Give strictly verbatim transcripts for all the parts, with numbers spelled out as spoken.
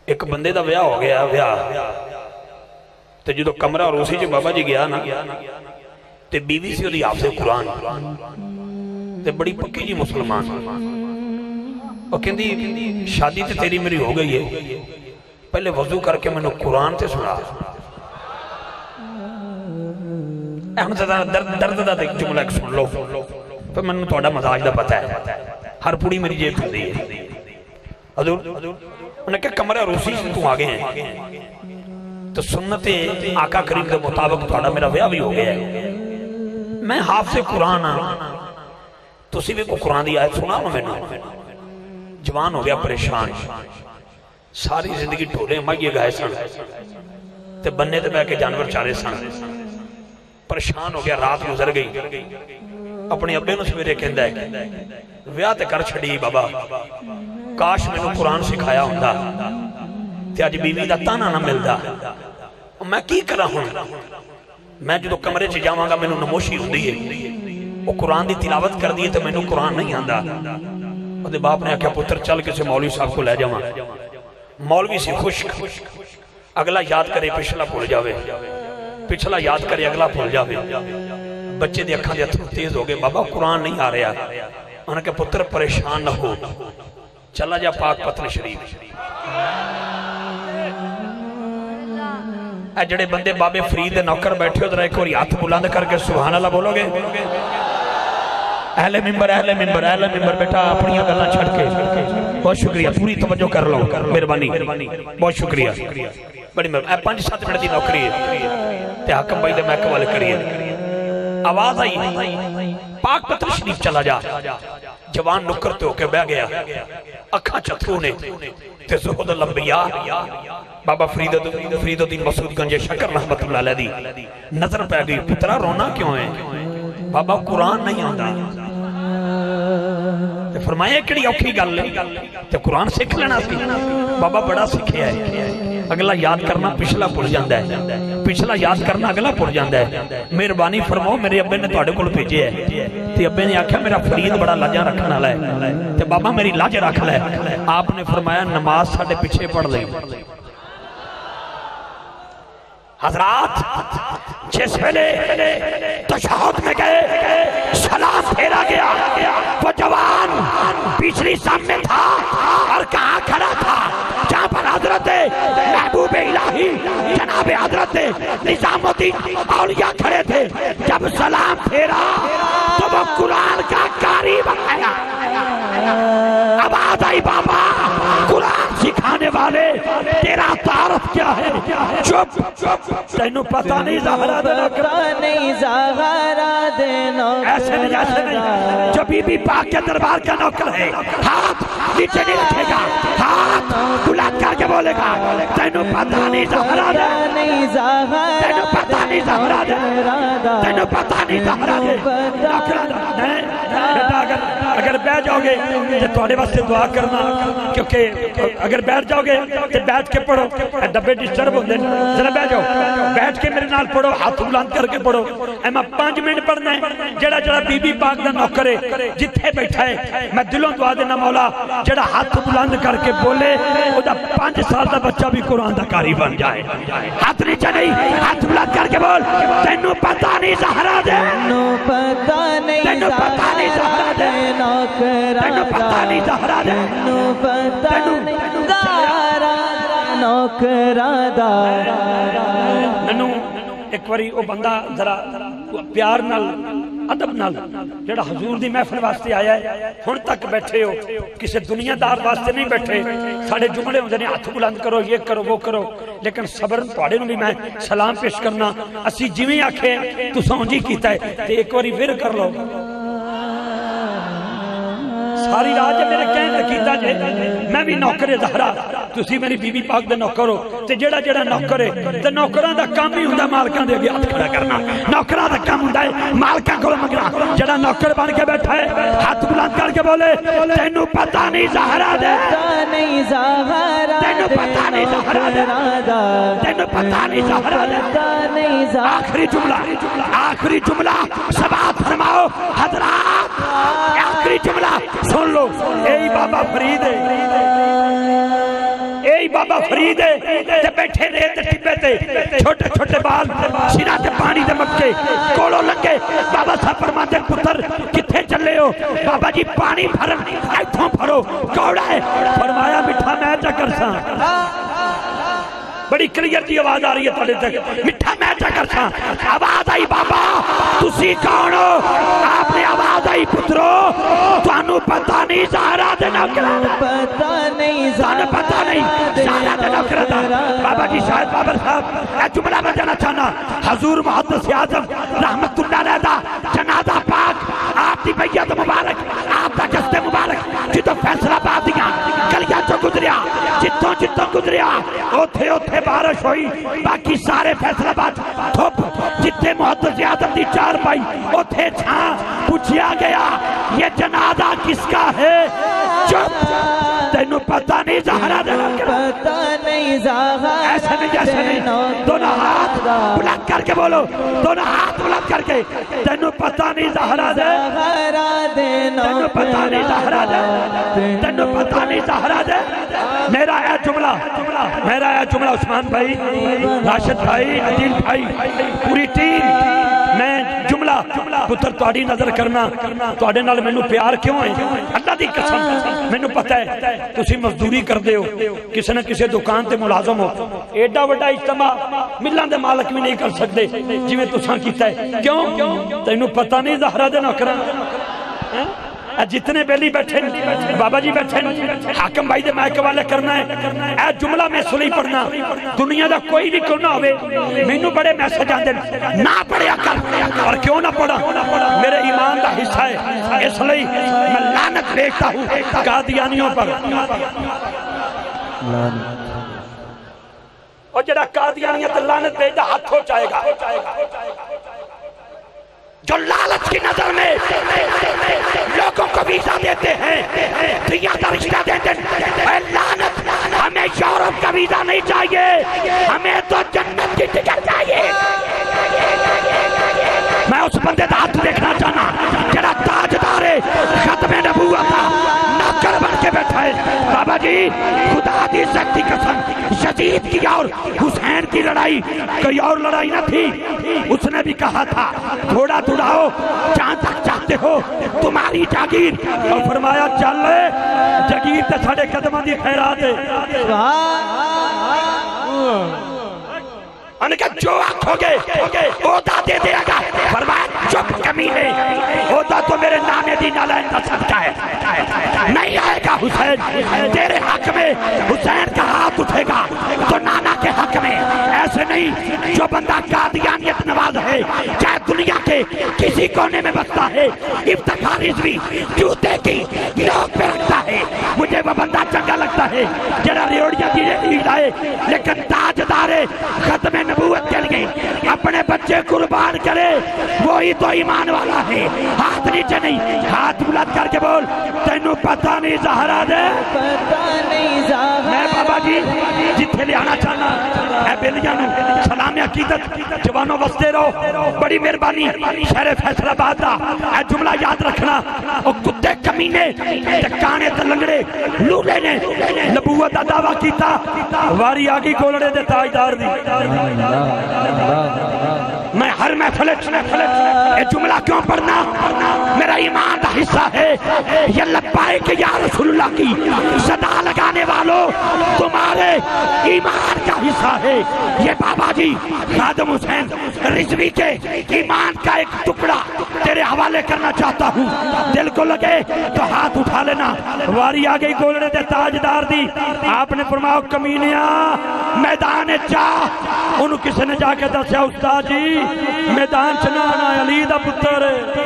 ایک بندے دا ویاہ ہو گیا ویاہ تے جدو کمرہ روسی جو بابا جی گیا نا تے بیوی سی ہوئی حافظ قرآن تے بڑی پکی جی مسلمان اور کہندی شادی تے تیری میری ہو گئی ہے پہلے وضو کر کے میں نے قرآن تے سنا احمد صدر درد درد دا دیکھ جملہ ایک سن لو پھر میں نے توڑا مزاج دا پتا ہے ہر پوڑی میری جیب چھو دی ہے حضور انہوں نے کہا کمرہ روسی سے تو آگے ہیں تو سنت آقا کریم کے مطابق توڑا میرا ویاہ بھی ہو گیا ہے میں حافظ قرآن ہاں تو اسی بھی کو قرآن دی آیت سنا ہوں میں نے جوان ہو گیا پریشان ساری زندگی ٹھولے مائیے گئے سن تے بننے تے بے کے جانور چارے سن پریشان ہو گیا رات گزر گئی اپنے ابے نو سویرے کہندا ہے ویاہ تے کر چھڑی بابا کاش میں نے قرآن سکھایا ہوندہ تے آج بیوی دا تانا نہ ملدا میں کی کرا ہوں میں جو کمرے چ جاواں گا میں نے نموشی ہوندی ہے وہ قرآن دی تلاوت کر دیئے تے میں نے قرآن نہیں آندا اور باپ نے آکھا پتر چل کسے مولوی صاحب کو لے جاواں مولوی سے خشک اگلا یاد کرے پچھلا بھول جاوے پچھلا یاد کرے اگلا بھول جاوے بچے دے اکھاں دے اتھر تیز ہو گئے بابا قرآن نہیں آ رہا انہوں نے کہا پتر پریشان نہ ہو چلا جا پاک پتن شریف اے جڑے بندے بابے فرید نوکر بیٹھے ہو در ایک اور ہاتھ بلند کر کے سبحان اللہ بولو گے اہل ممبر اہل ممبر اہل ممبر بیٹا اپنی گلاں چھڑ کے بہت شکریہ پوری توجہ کر لو مہربانی بہت شکریہ بڑی مہربانی اے پانچ سات منٹ دی نوکری ہے تے حکم بھائی دے محکمہ والے کریے آواز آئی پاک پتن شریف چلا جا جوان نکرتے ہو کے بہ گیا اکھاں چتھرو نے تے زہد الانبیاء بابا فرید الدین مسعود گنج شکر رحمت اللہ علیہ دی نظر پہ گئی پترا رونا کیوں ہے بابا قرآن نہیں آندا تے فرمایا کڑی اوکھی گل تے قرآن سکھ لینا سی بابا بڑا سکھیا ہے اگلا یاد کرنا پچھلا پڑ جاندہ ہے پچھلا یاد کرنا اگلا پڑ جاندہ ہے مہربانی فرماؤ میرے ابے نے توڑے کول بھیجے ہے تے ابے نے آکھا میرا فرید بڑا لاجاں رکھنا لائے تے بابا میری لاج رکھ لائے آپ نے فرمایا نماز ساڑھے پیچھے پڑھ لئی حضرات جس ویلے تشہد میں گئے سلام پھیرا گیا وہ جوان پچھلی سام میں تھا اور کہاں کھڑا تھا جہاں پر حضرت محبوب الہی جناب حضرت نظام الدین اولیاء کھڑے تھے جب سلام پھیرا تو وہ قرآن کا قاری بنایا آواز آئی بابا قرآن سکھانے والے تیرا تعارف کیا ہے چپ تینوں پتہ نہیں زہرہ دے نوکر ایسے نہیں ایسے نہیں جو بی بی پاک کے دربار کا نوکر ہے ہاتھ نیچے نہیں رکھے گا ہاتھ بلند کر کے بولے گا تینوں پتہ نہیں زہرہ دے تینوں پتہ نہیں زہرہ دے تینوں پتہ نہیں زہرہ دے نوکر دے اگر بیٹھ جاؤ گے تو تھوڑے واسطے دعا کرنا کیونکہ اگر بیٹھ جاؤ گے تو بیٹھ کے پڑھو ڈبے ڈسٹرب ہوندے ذرا بیٹھ جاؤ بیٹھ کے میرے نال پڑھو ہاتھ بلند کر کے پڑھو اے میں پانچ منٹ پڑھنا ہے جڑا جڑا بی بی پاک دا نوکر ہے جتھے بیٹھا ہے میں دلوں دعا دینا مولا جڑا ہاتھ بلند کر کے بولے او دا پانچ سال دا بچہ بھی قرآن دا قاری بن جائے ہاتھ نیچے نہیں ہاتھ بلند کر کے بول تینوں پتہ نہیں زہرہ دے تینوں پتہ نہیں زہرہ دے تینوں پتہ نہیں زہرہ دے تینوں پتہ نہیں زہرہ نوکرہ دارا ننو ایک واری او بندہ ذرا پیار نال ادب نال جڑا حضور دی محفل واسطے آیا ہے ہن تک بیٹھے ہو کسی دنیا دار واسطے نہیں بیٹھے ساڑھے جملے ہوندے نے ہاتھ بلند کرو یہ کرو وہ کرو لیکن صبر تواڈے نوں بھی میں سلام پیش کرنا اسی جویں آکھے تساں جی کیتا ہے تے ایک واری پھر کر لو ساری راج میرے کہن لکیتا جے میں بھی نوکر زہرا تسی میری بی بی پاک دے نوکر ہو تے جیڑا جیڑا نوکر ہے تے نوکران دا کام ہی ہوندا مالکاں دے اگے ہاتھ کھڑا کرنا نوکراں دا کام ہوندا ہے مالکاں کول منگنا جیڑا نوکر بن کے بیٹھا ہے ہاتھ بلند کر کے بولے تینوں پتہ نہیں زہرا دے نہیں زہرا تینوں پتہ نہیں زہرا دے تینوں پتہ نہیں زہرا دے آخری جملہ آخری جملہ سبات فرماؤ حضرات آخری جملہ سن لو اے بابا فرید ہے اے یہی بابا فرید ہے تے بیٹھے ریت ٹبے تے چھوٹے چھوٹے بال سرا تے پانی دے مکے کولو لگے بابا صاحب فرماتے پتر کتھے چلے ہو بابا جی پانی بھرن ایتھوں بھرو کوڑا ہے فرمایا مٹھا میں جا کر سا بڑی کلیئر جی آواز آ رہی ہے تھوڑے تک مٹھا میں جا کر سا آواز آئی بابا تسی کون ہو آپ نے آواز آئی پترو توانو پتہ نہیں زہرا دے نوکرہ پتہ نہیں زہرا پتہ نہیں زہرا دے نوکرہ بابا جی شاہد بابر صاحب اے جملہ میں جانا چاہنا حضور محدث اعظم رحمت اللہ علیہ جنازہ پاک آپ دی بیعت مبارک آپ دا جسد مبارک جتو فیصلہ بادیاں گلیاں جو گزریا جتوں جتوں گزریا اوتھے اوتھے بارش ہوئی باقی سارے فیصلہ بات تھوپ جتنے محدث اعظم دی چار پائی اوتھے چھاں پوچھیا گیا یہ جنازہ کس کا ہے چپ تینوں پتہ نہیں زہرا دے پتہ نہیں زہرا ایسے نہیں جیسے نہیں دونوں ہاتھ بلند کر کے بولو دونوں ہاتھ بلند کر کے تینوں پتہ نہیں زہرا دے تینوں پتہ نہیں زہرا دے تینوں پتہ نہیں زہرا دے میرا ہے جملہ میرا ہے جملہ عثمان بھائی راشد بھائی عدیل بھائی پوری ٹیم میں جملہ پتر تواڈی نظر کرنا تواڈے نال مینوں پیار کیوں ہے اللہ دی قسم مینوں پتہ ہے تسی مزدوری کردے ہو کسی نہ کسی دکان تے ملازم ہو ایڈا بڑا اجتماع ملاں دے مالک بھی نہیں کر سکتے جویں تساں کیتا ہے کیوں تینوں پتہ نہیں زہرا دے نوکراں جتنے بیلی بیٹھے بابا جی بیٹھے حاکم بھائی دے مائک والے کرنا ہے اے جملہ میں سنی پڑھنا دنیا دا کوئی بھی کیوں نہ ہوئے مینوں بڑے میسج آندے نہ پڑھیا کر اور کیوں نہ پڑھا میرے ایمان دا حصہ ہے اس لئے میں لعنت بھیجتا ہوں قادیانیوں پر اور جڑا قادیانیت لعنت بھیجتا ہاتھ ہو جائے گا جو لالچ کی نظر میں لوگوں کو ویزا دیتے ہیں دنیا کا رشتہ دیتے ہیں اے لعنت ہمیں یورپ کا ویزا نہیں چاہیے ہمیں تو جنت کی ٹکٹ چاہیے میں اس بندے دا ہاتھ دیکھنا چاہنا جڑا تاجدار ختم نبوت نوکر بن کے بیٹھا ہے بابا جی خدا دی عزت کی قسم یزید کی اور حسین کی لڑائی کوئی اور لڑائی نہ تھی اس نے بھی کہا تھا گھوڑا دوڑاؤ جہاں تک چاہتے ہو تمہاری جاگیر اور فرمایا چل لے جاگیر تے ساڑے قدمہ دی خیرات ہے انہوں نے کہا جو آنکھ ہوگے عہدہ دے دے گا فرمایا چپ کمینے عہدہ تو میرے نانے دی نالائن کا صدقہ ہے نہیں آئے گا حسین تیرے حق میں حسین کا ہاتھ اٹھے گا تو نانا کے حق میں ایسے نہیں جو بندہ قادیانیت نواز ہے چاہے دنیا کے کسی کونے میں بستا ہے افتخار رضوی جوتے کی لوگ پہ رکھتا ہے مجھے وہ بندہ چنگا لگتا ہے جڑا ریوڑیاں کی ریڈ آئے لیکن تاجدار ختم نبوت کے لیے اپنے بچے قربان کرے وہی تو ایمان والا ہے ہاتھ نیچے نہیں ہاتھ بلند کر کے بول تینوں پتہ نہیں زہرا دے پتہ نہیں زہرا میں بابا جی جتھے لے آنا چاہنا اے بیلیانو سلام عقیدت جوانوں وستے رہو بڑی مہربانی شہر فیصل آباد دا اے جملہ یاد رکھنا او کتے کمینے ٹکانے تلنگڑے لولے نے نبوت دا دعویٰ کیتا واری آگی گولڑے دے تاجدار دی میں ہر محفل یہ جملہ کیوں پڑھنا میرا ایمان دا حصہ ہے یہ لبائے کہ یا رسول اللہ کی صدا لگانے والوں تمہارے ایمان کا حصہ ہے یہ بابا جی خادم حسین رضوی کے ایمان کا ایک ٹکڑا تیرے حوالے کرنا چاہتا ہوں دل کو لگے تو ہاتھ اٹھا لینا واری آگئی گولڑے دے تاجدار دی آپ نے فرمایا کمینیاں میدان چاہ انہوں کسی نے جا کے دسیا استاد جی میدان چنانا علی دا پتر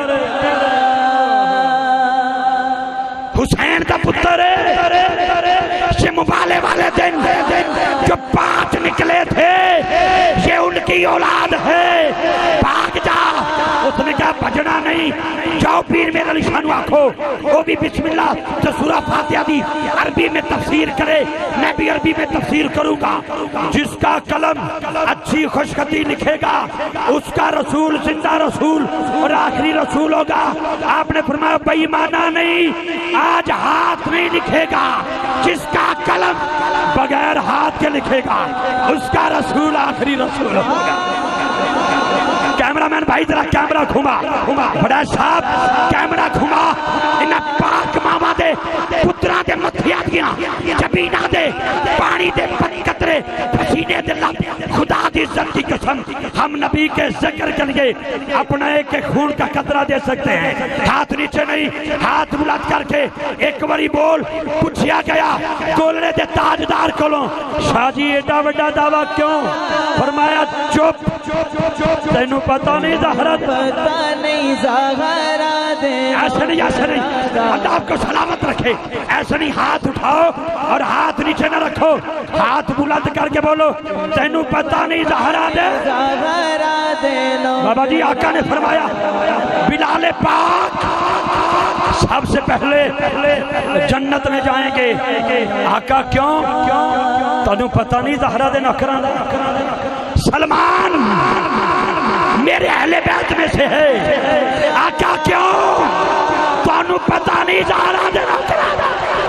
حسین دا پتر یہ مبالے والے دن جو پانچ نکلے تھے یہ ان کی اولاد ہے بھاگ جا اس نے کہا بجنا نہیں جاؤ پیر میرے لشانو آکھو وہ بھی بسم اللہ جو سورہ فاتحہ دی عربی میں تفسیر کرے میں بھی عربی میں تفسیر کروں گا جس کا قلم اچھی خوشخطی لکھے گا اس کا رسول زندہ رسول اور آخری رسول ہوگا آپ نے فرمایا بے ایمانہ نہیں آج ہاتھ میں لکھے گا جس کا قلم بغیر ہاتھ کے لکھے گا اس کا رسول آخری رسول ہوگا کیمرہ مین بھائی ذرا کیمرہ گھما بڑا صاحب کیمرہ گھما انہاں پاک ماما دے پترہ دے متھیات گیا جبینہ دے پانی دے پتکترے پسینے دے لب خدا دی عزت کی قسم ہم نبی کے ذکر کے لیے اپنا ایک خون کا قطرہ دے سکتے ہیں ہاتھ نیچے نہیں ہاتھ بلند کر کے ایک باری بول پوچھیا گیا کولنے دے تاجدار کولوں شاہ جی ایڈا وڈا دعویٰ کیوں فرمایا چپ تینوں پتہ نہیں زہرت پتہ نہیں زہرا دے ایسے نہیں ایسے نہیں اللہ آپ کو سلامت رکھے ایسے نہیں ہاتھ اٹھاؤ اور ہاتھ نیچے نہ رکھو ہاتھ بلند کر کے بولو تینوں پتہ نہیں زہرا دے زہرا دے لو بابا جی آقا نے فرمایا بلال پاک سب سے پہلے جنت میں جائیں گے آقا کیوں تینوں پتہ نہیں زہرا دے نکران سلمان میرے اہل بیت میں سے ہے آقا کیوں تانوں پتہ نہیں زہرا دے نکران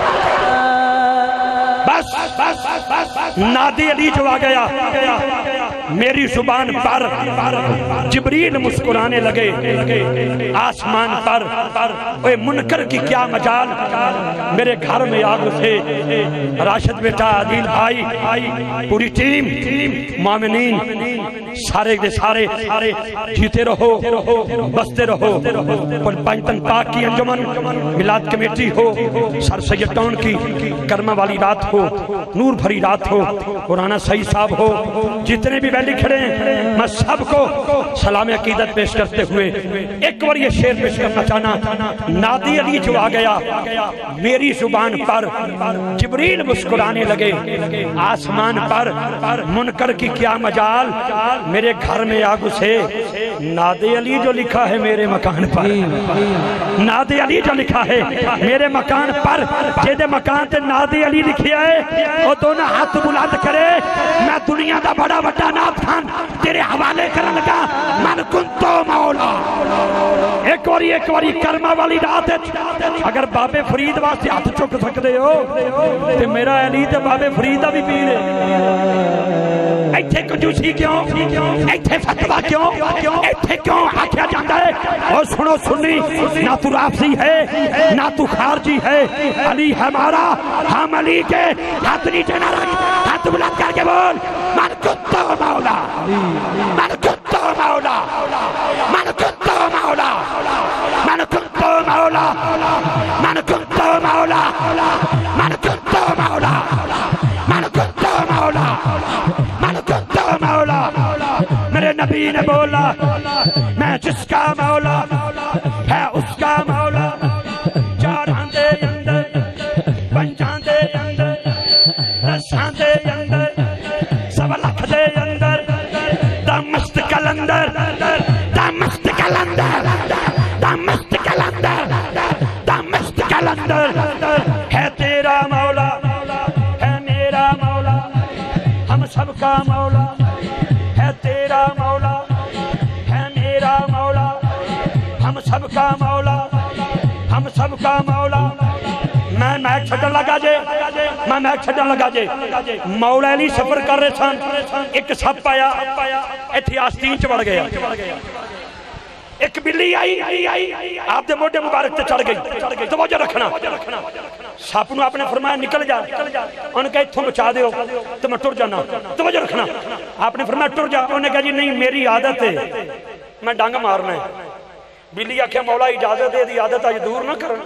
بس بس نادی علی جو آ گیا میری زبان پر جبریل مسکرانے لگے آسمان پر اے منکر کی کیا مجال میرے گھر میں آگ سے راشد بیٹا عادل بھائی پوری ٹیم مومنین سارے دے سارے جیتے رہو بستے رہو پنجتن پاک کی انجمن میلاد کمیٹی ہو سر سید ٹاؤن کی کرمہ والی رات ہو نور بھری رات ہو قرآن سعید صاحب ہو جتنے بھی بیلی کھڑے ہیں میں سب کو سلام عقیدت پیش کرتے ہوئے ایک بار یہ شعر پیش کرنا چاہنا نادی علی جو آ گیا میری زبان پر جبریل مسکرانے لگے آسمان پر منکر کی کیا مجال میرے گھر میں آگ سے نادی علی جو لکھا ہے میرے مکان پر نادی علی جو لکھا ہے میرے مکان پر جیدے مکان تے نادی علی لکھی ہے وہ دونوں ہاتھ بلند کرے میں دنیا دا بڑا بڑا نات خان تیرے حوالے کرن لگا من کنتو مولا ایک واری ایک واری کرمہ والی رات اگر بابے فرید واسطے ہاتھ چک سکتے ہو تے میرا علی تے بابے فریدہ بھی پیرے ایتھے کنجوسی کیوں ایتھے فتوہ کیوں ایتھے کیوں آکھیا جاندہ ہے اور سنو سنی نہ تو رافضی ہے نہ تو خارجی ہے علی ہمارا ہم علی کے ہاتھ نیچے نہ رکھ ہاتھ بلند کر کے بول من کنتو مولا من کنتو مولا من کنتو مولا من کنتو مولا من کنتو مولا من کنتو مولا من کنتو مولا من کنتو مولا میرے نبی نے بولا میں جس کا مولا ہے اس کا مولا چاراں دے اندر پنجاں دے اندر دساں دے اندر سوا لکھ دے اندر دمست کلندر دمست کلندر دمست کلندر دمست کلندر ہے تیرا مولا ہے میرا مولا ہم سب کا مولا ہے تیرا مولا ہے میرا مولا ہم سب کا مولا ہم سب کا مولا میں میک چھٹن لگا جے میں میک چھٹن لگا جے مولا علی سفر کر رہے سن ایک سپ آیا ایتھی آستین چ بڑھ گیا ایک بلی آئی آپ دے موڈے مبارک تے چڑھ گئی توجہ رکھنا سپ نو آپ نے فرمایا نکل جا انہوں نے کہا اتھوں بچا دیو تو میں ٹر جانا توجہ رکھنا آپ نے فرمایا ٹر جا انہوں نے کہا جی نہیں میری عادت ہے میں ڈانگ مارنا ہے بلی آکھیا مولا اجازت دے دی عادت آج دور نہ کرنا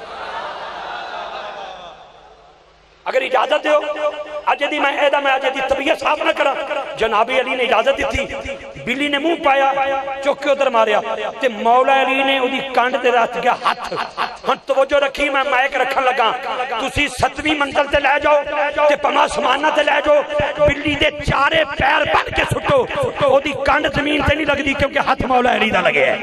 اگر اجازت دیو آج دی میں ایدہ میں آج دی طبیعت صاف نہ کرا جناب علی نے اجازت دی تھی بلی نے منہ پایا چک کے ادھر ماریا تے مولا علی نے اودی کانڈ تے رکھ گیا ہاتھ ہن توجہ رکھی میں مائک رکھن لگا تسی ستویں منزل تے لے جاؤ تے پما سمانہ تے لے جاؤ بلی دے چارے پیر بن کے سٹو اودی کانڈ زمین تے نہیں لگدی کیونکہ ہاتھ مولا علی دا لگے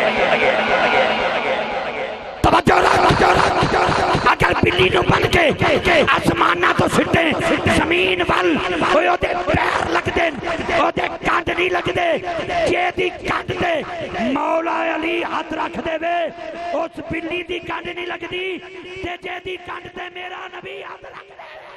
توجہ رکھ اگر بلی نو بن کے آسمانہ تو سٹے زمین وال کوئی او دے پیر لگ دے او دے کانڈ نہیں لگ دے جے دی کانڈ دے مولا علی ہاتھ رکھ دے وے اس بلی دی کانڈ نہیں لگ دی تے جے دی کانڈ دے میرا نبی ہاتھ رکھ دے